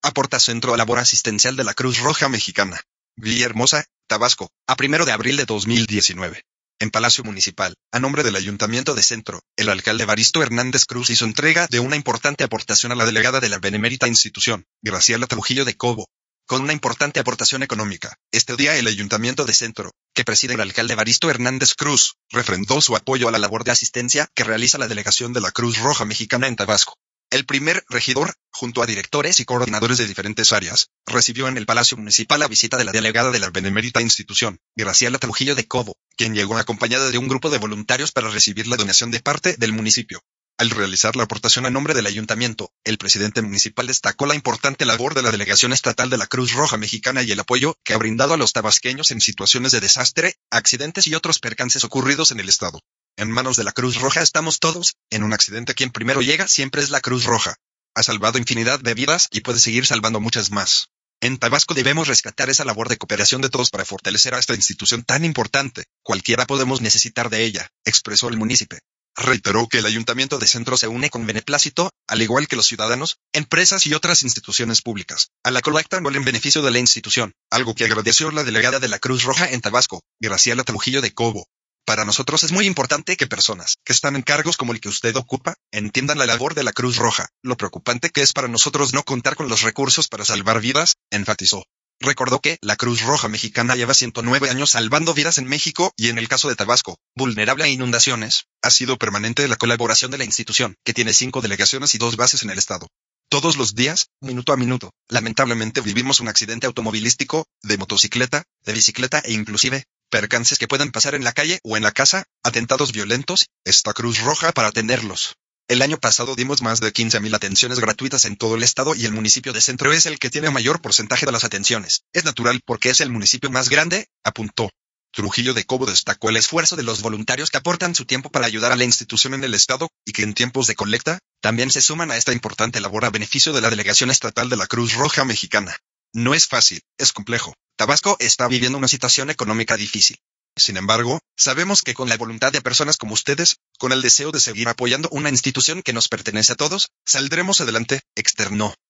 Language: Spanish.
aporta centro a labor asistencial de la Cruz Roja Mexicana. Villahermosa, Tabasco, a 1 de abril de 2019. En Palacio Municipal, a nombre del Ayuntamiento de Centro, el alcalde Evaristo Hernández Cruz hizo entrega de una importante aportación a la delegada de la benemérita institución, Graciela Trujillo de Cobo. Con una importante aportación económica, este día el Ayuntamiento de Centro, que preside el alcalde Evaristo Hernández Cruz, refrendó su apoyo a la labor de asistencia que realiza la delegación de la Cruz Roja Mexicana en Tabasco. El primer regidor, junto a directores y coordinadores de diferentes áreas, recibió en el Palacio Municipal la visita de la delegada de la benemérita institución, Graciela Trujillo de Cobo, quien llegó acompañada de un grupo de voluntarios para recibir la donación de parte del municipio. Al realizar la aportación a nombre del ayuntamiento, el presidente municipal destacó la importante labor de la Delegación Estatal de la Cruz Roja Mexicana y el apoyo que ha brindado a los tabasqueños en situaciones de desastre, accidentes y otros percances ocurridos en el estado. En manos de la Cruz Roja estamos todos. En un accidente quien primero llega siempre es la Cruz Roja. Ha salvado infinidad de vidas y puede seguir salvando muchas más. En Tabasco debemos rescatar esa labor de cooperación de todos para fortalecer a esta institución tan importante. Cualquiera podemos necesitar de ella, expresó el municipio. Reiteró que el Ayuntamiento de Centro se une con beneplácito, al igual que los ciudadanos, empresas y otras instituciones públicas, a la colecta anual en beneficio de la institución, algo que agradeció la delegada de la Cruz Roja en Tabasco, Graciela Trujillo de Cobo. Para nosotros es muy importante que personas que están en cargos como el que usted ocupa entiendan la labor de la Cruz Roja, lo preocupante que es para nosotros no contar con los recursos para salvar vidas, enfatizó. Recordó que la Cruz Roja Mexicana lleva 109 años salvando vidas en México y en el caso de Tabasco, vulnerable a inundaciones, ha sido permanente la colaboración de la institución, que tiene 5 delegaciones y 2 bases en el estado. Todos los días, minuto a minuto, lamentablemente vivimos un accidente automovilístico, de motocicleta, de bicicleta e inclusive percances que puedan pasar en la calle o en la casa, atentados violentos, está Cruz Roja para atenderlos. El año pasado dimos más de 15,000 atenciones gratuitas en todo el estado y el municipio de Centro es el que tiene mayor porcentaje de las atenciones. Es natural porque es el municipio más grande, apuntó. Trujillo de Cobo destacó el esfuerzo de los voluntarios que aportan su tiempo para ayudar a la institución en el estado y que en tiempos de colecta, también se suman a esta importante labor a beneficio de la Delegación Estatal de la Cruz Roja Mexicana. No es fácil, es complejo. Tabasco está viviendo una situación económica difícil. Sin embargo, sabemos que con la voluntad de personas como ustedes, con el deseo de seguir apoyando una institución que nos pertenece a todos, saldremos adelante, externó.